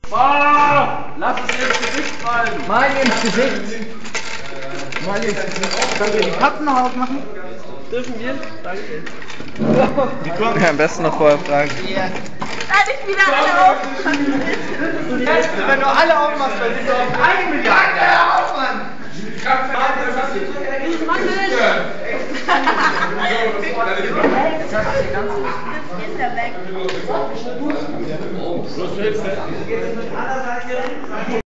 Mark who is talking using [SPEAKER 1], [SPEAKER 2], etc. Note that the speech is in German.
[SPEAKER 1] Lass es dir ins Gesicht fallen!
[SPEAKER 2] Mal ins Gesicht! Mal ins Gesicht! Könnt ihr die Katzen noch aufmachen?
[SPEAKER 1] Dürfen wir? Danke.
[SPEAKER 3] Ja, am besten noch vorher fragen.
[SPEAKER 4] Kann ich wieder alle aufmachen?
[SPEAKER 2] Wenn du alle aufmachst, dann sind wir auf 1 Milliarde! Ja, auf, Mann!
[SPEAKER 4] Ich mach nicht! Jetzt ist er weg.
[SPEAKER 1] Was willst du?